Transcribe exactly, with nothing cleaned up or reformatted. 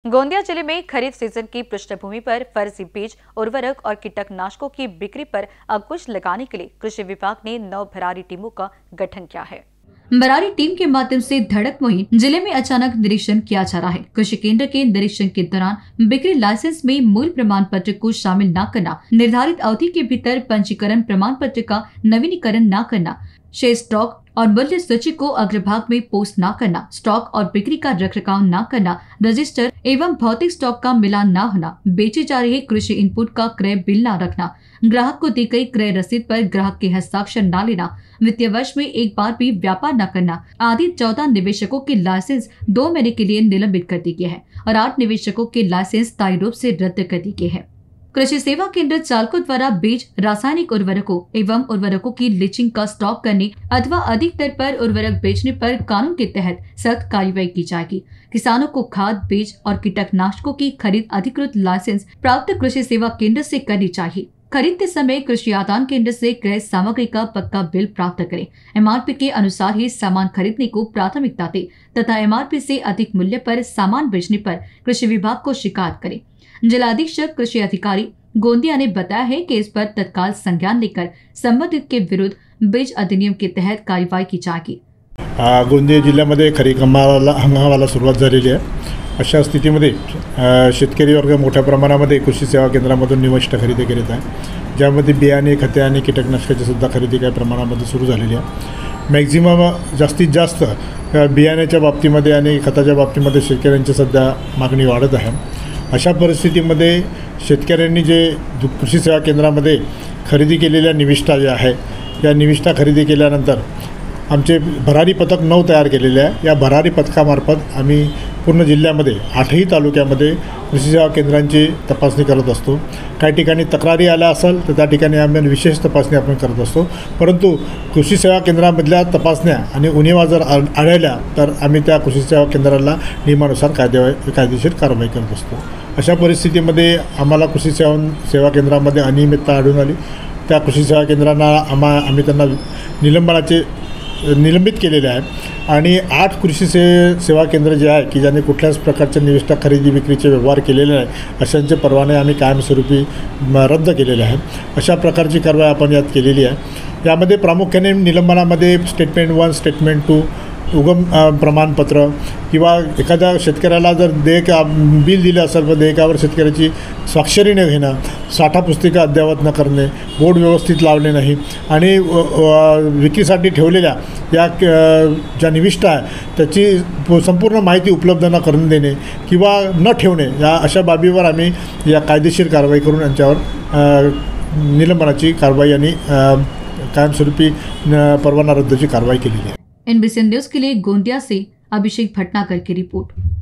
गोंदिया जिले में खरीफ सीजन की पृष्ठभूमि पर फर्जी बीज, उर्वरक और कीटनाशकों की बिक्री पर अंकुश लगाने के लिए कृषि विभाग ने नौ भरारी टीमों का गठन किया है। भरारी टीम के माध्यम से धड़क मुहिम जिले में अचानक निरीक्षण किया जा रहा है। कृषि केंद्र के निरीक्षण के दौरान बिक्री लाइसेंस में मूल प्रमाण पत्र को शामिल न करना, निर्धारित अवधि के भीतर पंजीकरण प्रमाण पत्र का नवीनीकरण न करना, शेष स्टॉक और मूल्य सूची को अग्रभाग में पोस्ट न करना, स्टॉक और बिक्री का रखरखाव न करना, रजिस्टर एवं भौतिक स्टॉक का मिलान न होना, बेचे जा रहे कृषि इनपुट का क्रय बिल न रखना, ग्राहक को दी गई क्रय रसीद पर ग्राहक के हस्ताक्षर न लेना, वित्तीय वर्ष में एक बार भी व्यापार न करना आदि चौदह निवेशकों के लाइसेंस दो महीने के लिए निलंबित कर दी गई है और आठ निवेशकों के लाइसेंस स्थायी रूप से रद्द कर दी गई है। कृषि सेवा केंद्र चालकों द्वारा बीज, रासायनिक उर्वरकों एवं उर्वरकों की लीचिंग का स्टॉक करने अथवा अधिक दर पर उर्वरक बेचने पर कानून के तहत सख्त कार्रवाई की जाएगी। किसानों को खाद, बीज और कीटनाशकों की खरीद अधिकृत लाइसेंस प्राप्त कृषि सेवा केंद्र से करनी चाहिए। खरीदते समय कृषि आदान केंद्र से क्रय सामग्री का पक्का बिल प्राप्त करें। एमआरपी के अनुसार ही सामान खरीदने को प्राथमिकता दें तथा एमआरपी से अधिक मूल्य पर सामान बेचने पर कृषि विभाग को शिकायत करें। जिला अधीक्षक कृषि अधिकारी गोंदिया ने बताया है कि इस पर तत्काल संज्ञान लेकर संबंधित के विरुद्ध बीज अधिनियम के तहत कार्यवाही की जाएगी। गोंदिया जिल्ह्यामध्ये खरीप हंगामाला सुरुवात झालेली आहे। अशा स्थितीमध्ये शेतकरी वर्ग मोठ्या प्रमाणामध्ये कृषी सेवा केंद्रामधून निविष्ठा खरेदी करीत आहे, ज्यामध्ये बियाणे, खते आणि कीटकनाशकाची सुद्धा खरेदी काही प्रमाणामध्ये सुरू झालेली आहे। मॅक्झिमम जास्तीत जास्त बियाण्याच्या बाबतीमध्ये आणि खताच्या बाबतीमध्ये शेतकऱ्यांची सध्या मागणी वाढत आहे। अशा परिस्थितीमध्ये शेतकऱ्यांनी जे कृषी सेवा केंद्रामध्ये खरेदी केलेल्या निविष्ठा ज्या आहे, या निविष्ठा खरेदी केल्यानंतर आमचे भरारी पथक नऊ तयार केलेले आहे। या भरारी पथकामार्फत आम्ही पूर्ण जिल्ह्यामध्ये आठही तालुक्यामध्ये कृषी सेवा केंद्रांची तपासणी करत असतो। काही ठिकाणी तक्रारी आल्या असेल तर त्या ठिकाणी आम्ही विशेष तपासणी आपण करत असतो, परंतु कृषी सेवा केंद्रामधल्या तपासण्या आणि उणिवा जर आढळल्या तर आम्ही त्या कृषी सेवा केंद्राला नियमानुसार कायदे कायदेशीर कारवाई करत असतो। अशा परिस्थितीमध्ये आम्हाला कृषी सेवा सेवा केंद्रामध्ये अनियमितता आढळून आली। त्या कृषी सेवा केंद्रांना आम्हा आम्ही त्यांना निलंबनाचे निलंबित केलेले आहे आणि आठ कृषी से सेवा केंद्र जे आहे की ज्याने कुठल्याच प्रकारच्या निविष्ठा खरेदी विक्रीचे व्यवहार केलेले नाही, अशांचे परवाने आम्ही कायमस्वरूपी रद्द केलेले आहे। अशा प्रकारची कारवाई आपण यात केलेली आहे। यामध्ये प्रामुख्याने निलंबनामध्ये स्टेटमेंट वन, स्टेटमेंट टू, उगम प्रमाणपत्र किंवा एखाद्या शेतकऱ्याला जर देयक बिल दिलं असेल तर देयकावर शेतकऱ्याची स्वाक्षरी न घेणं, साठा पुस्तिका अद्ययावत न करणे, बोर्ड व्यवस्थित लावले नाही आणि विक्रीसाठी ठेवलेल्या या ज्या निविष्ठा आहे त्याची संपूर्ण माहिती उपलब्ध न करून देणे किंवा न ठेवणे, या अशा बाबीवर आम्ही या कायदेशीर कारवाई करून यांच्यावर निलंबनाची कारवाई आणि कायमस्वरूपी परवाना रद्दची कारवाई केलेली आहे। एनबीसी न्यूज़ के लिए गोंदिया से अभिषेक भटनागर की रिपोर्ट।